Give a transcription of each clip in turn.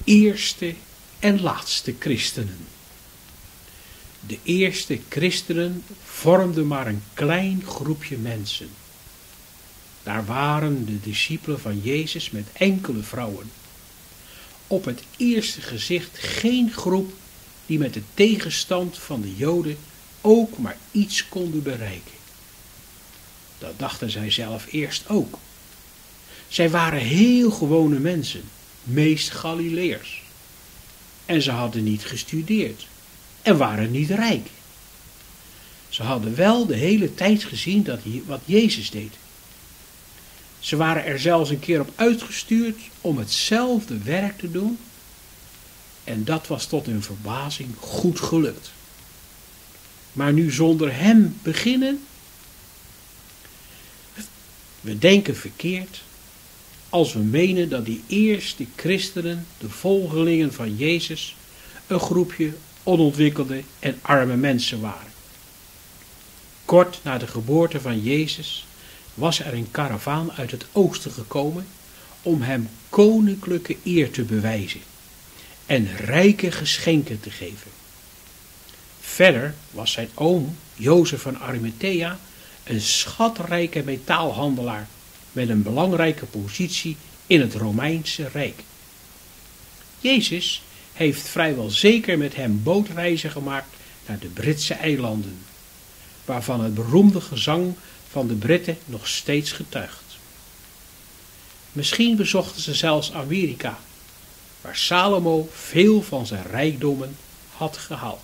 eerste en laatste christenen. De eerste christenen vormden maar een klein groepje mensen. Daar waren de discipelen van Jezus met enkele vrouwen. Op het eerste gezicht geen groep die met de tegenstand van de Joden ook maar iets konden bereiken. Dat dachten zij zelf eerst ook. Zij waren heel gewone mensen, meest Galileërs. En ze hadden niet gestudeerd en waren niet rijk. Ze hadden wel de hele tijd gezien wat Jezus deed. Ze waren er zelfs een keer op uitgestuurd om hetzelfde werk te doen. En dat was tot hun verbazing goed gelukt. Maar nu zonder hem beginnen? We denken verkeerd als we menen dat die eerste christenen, de volgelingen van Jezus, een groepje onontwikkelde en arme mensen waren. Kort na de geboorte van Jezus was er een karavaan uit het oosten gekomen om hem koninklijke eer te bewijzen en rijke geschenken te geven. Verder was zijn oom, Jozef van Arimathea, een schatrijke metaalhandelaar met een belangrijke positie in het Romeinse Rijk. Jezus heeft vrijwel zeker met hem bootreizen gemaakt naar de Britse eilanden, waarvan het beroemde gezang van de Britten nog steeds getuigt. Misschien bezochten ze zelfs Amerika, waar Salomo veel van zijn rijkdommen had gehaald.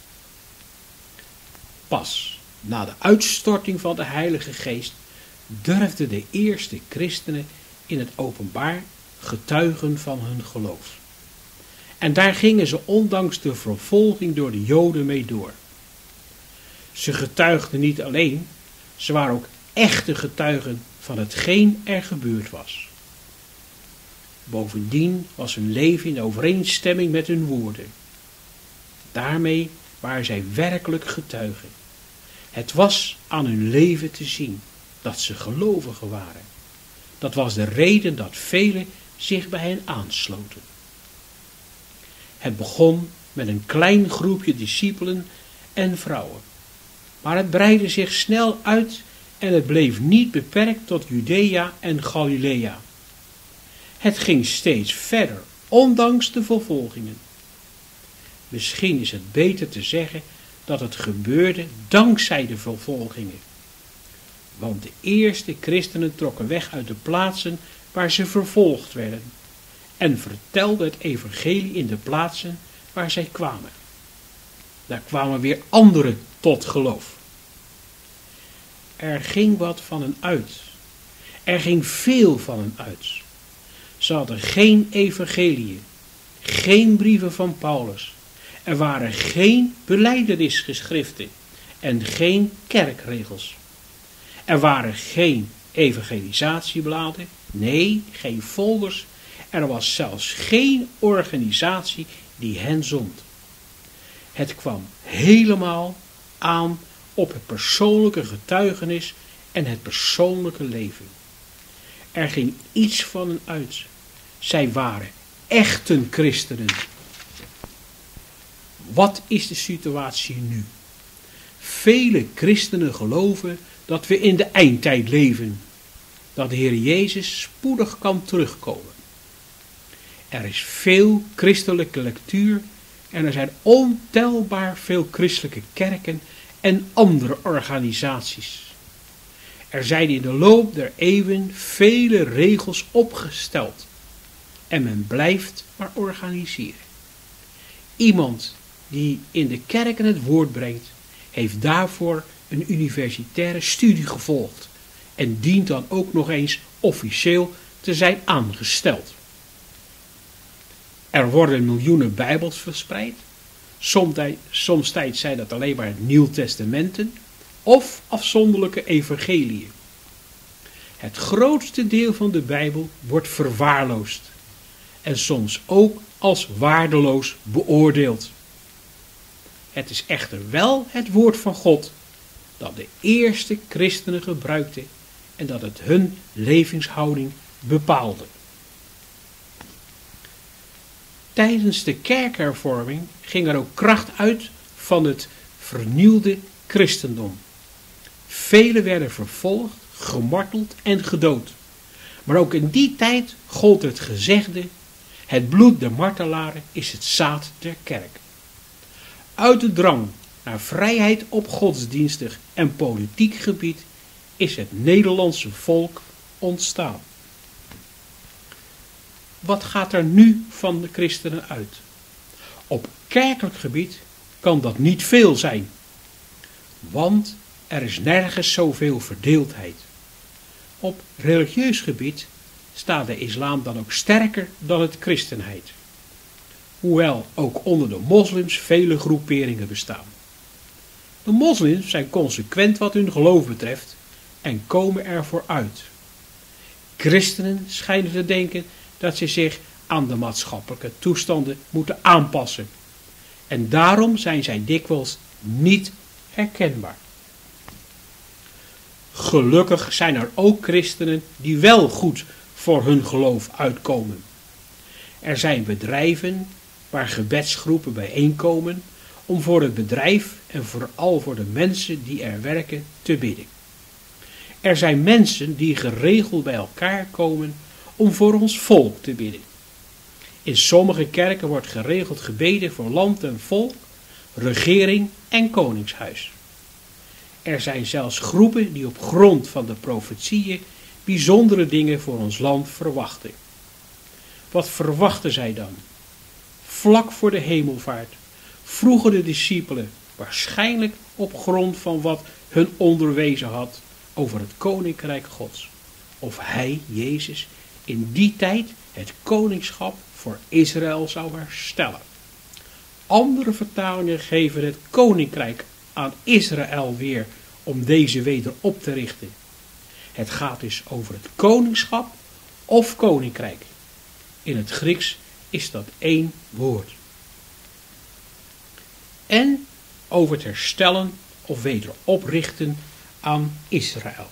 Pas na de uitstorting van de Heilige Geest durfden de eerste christenen in het openbaar getuigen van hun geloof. En daar gingen ze ondanks de vervolging door de Joden mee door. Ze getuigden niet alleen, ze waren ook echte getuigen van hetgeen er gebeurd was. Bovendien was hun leven in overeenstemming met hun woorden. Daarmee waren zij werkelijk getuigen. Het was aan hun leven te zien dat ze gelovigen waren. Dat was de reden dat velen zich bij hen aansloten. Het begon met een klein groepje discipelen en vrouwen. Maar het breidde zich snel uit en het bleef niet beperkt tot Judea en Galilea. Het ging steeds verder, ondanks de vervolgingen. Misschien is het beter te zeggen dat het gebeurde dankzij de vervolgingen. Want de eerste christenen trokken weg uit de plaatsen waar ze vervolgd werden en vertelden het evangelie in de plaatsen waar zij kwamen. Daar kwamen weer anderen tot geloof. Er ging wat van hen uit. Er ging veel van hen uit. Ze hadden geen evangelie, geen brieven van Paulus. Er waren geen belijdenisgeschriften en geen kerkregels. Er waren geen evangelisatiebladen, nee, geen folders. Er was zelfs geen organisatie die hen zond. Het kwam helemaal aan op het persoonlijke getuigenis en het persoonlijke leven. Er ging iets van hen uit. Zij waren echten christenen. Wat is de situatie nu? Vele christenen geloven dat we in de eindtijd leven. Dat de Heer Jezus spoedig kan terugkomen. Er is veel christelijke lectuur en er zijn ontelbaar veel christelijke kerken en andere organisaties. Er zijn in de loop der eeuwen vele regels opgesteld en men blijft maar organiseren. Iemand die in de kerken het woord brengt, heeft daarvoor een universitaire studie gevolgd en dient dan ook nog eens officieel te zijn aangesteld. Er worden miljoenen Bijbels verspreid. Somtijds zijn dat alleen maar Nieuwtestamenten of afzonderlijke evangeliën. Het grootste deel van de Bijbel wordt verwaarloosd en soms ook als waardeloos beoordeeld. Het is echter wel het woord van God dat de eerste christenen gebruikten en dat het hun levenshouding bepaalde. Tijdens de kerkhervorming ging er ook kracht uit van het vernieuwde christendom. Velen werden vervolgd, gemarteld en gedood. Maar ook in die tijd gold het gezegde: het bloed der martelaren is het zaad der kerk. Uit de drang naar vrijheid op godsdienstig en politiek gebied is het Nederlandse volk ontstaan. Wat gaat er nu van de christenen uit? Op kerkelijk gebied kan dat niet veel zijn, want er is nergens zoveel verdeeldheid. Op religieus gebied staat de islam dan ook sterker dan het christenheid, hoewel ook onder de moslims vele groeperingen bestaan. De moslims zijn consequent wat hun geloof betreft en komen ervoor uit. Christenen schijnen te denken dat ze zich aan de maatschappelijke toestanden moeten aanpassen. En daarom zijn zij dikwijls niet herkenbaar. Gelukkig zijn er ook christenen die wel goed voor hun geloof uitkomen. Er zijn bedrijven waar gebedsgroepen bijeenkomen om voor het bedrijf en vooral voor de mensen die er werken te bidden. Er zijn mensen die geregeld bij elkaar komen om voor ons volk te bidden. In sommige kerken wordt geregeld gebeden voor land en volk, regering en koningshuis. Er zijn zelfs groepen die op grond van de profetieën bijzondere dingen voor ons land verwachten. Wat verwachten zij dan? Vlak voor de hemelvaart vroegen de discipelen, waarschijnlijk op grond van wat hun onderwezen had over het koninkrijk Gods, of hij, Jezus, in die tijd het koningschap voor Israël zou herstellen. Andere vertalingen geven het koninkrijk aan Israël weer om deze weder op te richten. Het gaat dus over het koningschap of koninkrijk. In het Grieks is dat één woord. En over het herstellen of wederoprichten aan Israël.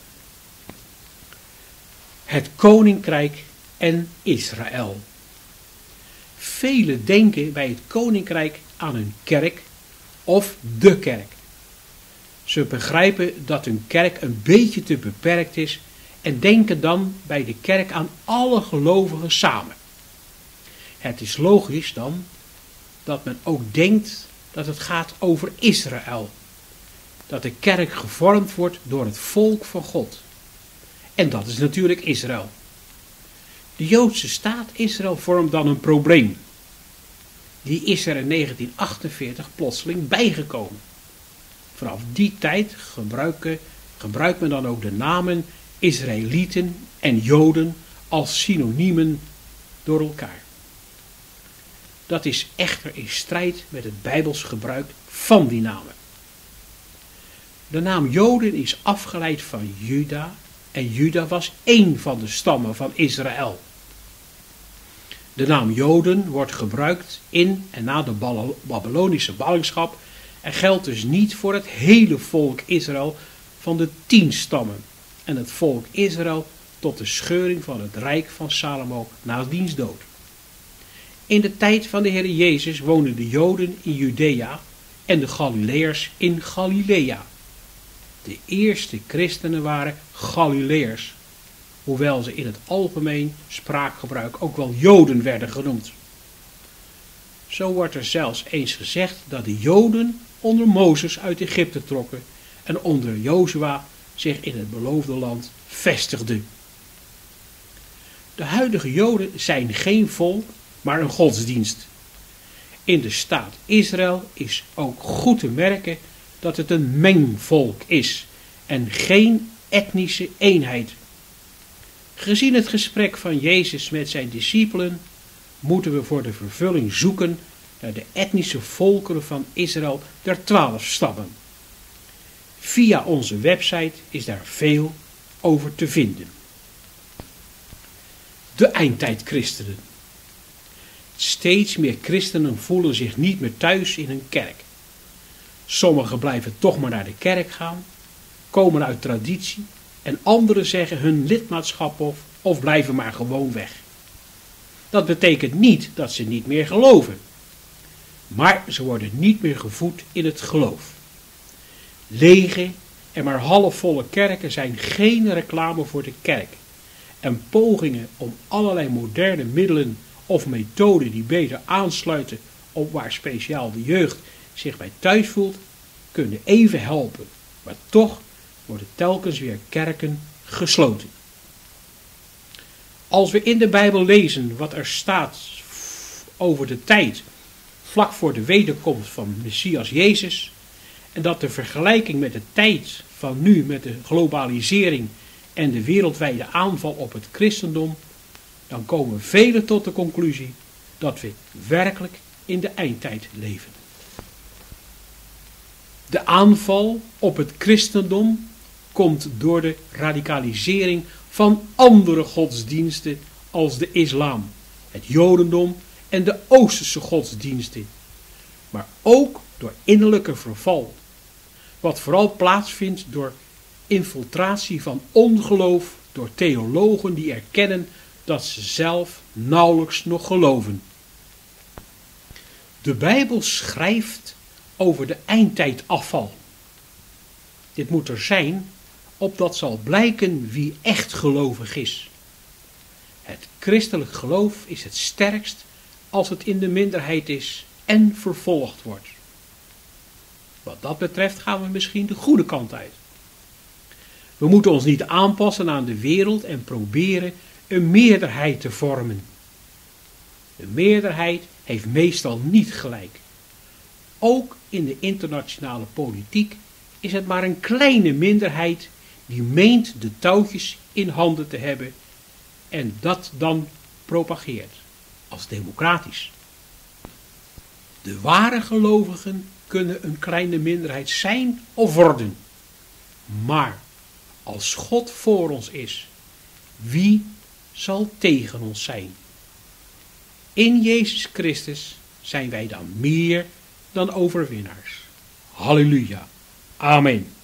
Het koninkrijk en Israël. Velen denken bij het koninkrijk aan een kerk of de kerk. Ze begrijpen dat hun kerk een beetje te beperkt is en denken dan bij de kerk aan alle gelovigen samen. Het is logisch dan dat men ook denkt dat het gaat over Israël. Dat de kerk gevormd wordt door het volk van God. En dat is natuurlijk Israël. De Joodse staat Israël vormt dan een probleem. Die is er in 1948 plotseling bijgekomen. Vanaf die tijd gebruikt men dan ook de namen Israëlieten en Joden als synoniemen door elkaar. Dat is echter in strijd met het Bijbels gebruik van die namen. De naam Joden is afgeleid van Juda en Juda was één van de stammen van Israël. De naam Joden wordt gebruikt in en na de Babylonische ballingschap en geldt dus niet voor het hele volk Israël van de 10 stammen en het volk Israël tot de scheuring van het rijk van Salomo na diens dood. In de tijd van de Heer Jezus woonden de Joden in Judea en de Galileërs in Galilea. De eerste christenen waren Galileërs, hoewel ze in het algemeen spraakgebruik ook wel Joden werden genoemd. Zo wordt er zelfs eens gezegd dat de Joden onder Mozes uit Egypte trokken en onder Jozua zich in het beloofde land vestigden. De huidige Joden zijn geen volk, maar een godsdienst. In de staat Israël is ook goed te merken dat het een mengvolk is en geen etnische eenheid. Gezien het gesprek van Jezus met zijn discipelen moeten we voor de vervulling zoeken naar de etnische volkeren van Israël der 12 stammen. Via onze website is daar veel over te vinden. De eindtijdchristenen. Steeds meer christenen voelen zich niet meer thuis in een kerk. Sommigen blijven toch maar naar de kerk gaan, komen uit traditie en anderen zeggen hun lidmaatschap of blijven maar gewoon weg. Dat betekent niet dat ze niet meer geloven. Maar ze worden niet meer gevoed in het geloof. Lege en maar halfvolle kerken zijn geen reclame voor de kerk. En pogingen om allerlei moderne middelen of methoden die beter aansluiten op waar speciaal de jeugd zich bij thuis voelt, kunnen even helpen. Maar toch worden telkens weer kerken gesloten. Als we in de Bijbel lezen wat er staat over de tijd vlak voor de wederkomst van Messias Jezus, en dat de vergelijking met de tijd van nu met de globalisering en de wereldwijde aanval op het christendom, dan komen velen tot de conclusie dat we werkelijk in de eindtijd leven. De aanval op het christendom komt door de radicalisering van andere godsdiensten als de islam, het jodendom en de Oosterse godsdiensten, maar ook door innerlijke verval, wat vooral plaatsvindt door infiltratie van ongeloof door theologen die erkennen dat ze zelf nauwelijks nog geloven. De Bijbel schrijft over de eindtijdafval. Dit moet er zijn, opdat zal blijken wie echt gelovig is. Het christelijk geloof is het sterkst als het in de minderheid is en vervolgd wordt. Wat dat betreft gaan we misschien de goede kant uit. We moeten ons niet aanpassen aan de wereld en proberen een meerderheid te vormen. De meerderheid heeft meestal niet gelijk. Ook in de internationale politiek is het maar een kleine minderheid die meent de touwtjes in handen te hebben en dat dan propageert als democratisch. De ware gelovigen kunnen een kleine minderheid zijn of worden. Maar als God voor ons is, wie zal tegen ons zijn? In Jezus Christus zijn wij dan meer dan overwinnaars. Halleluja. Amen.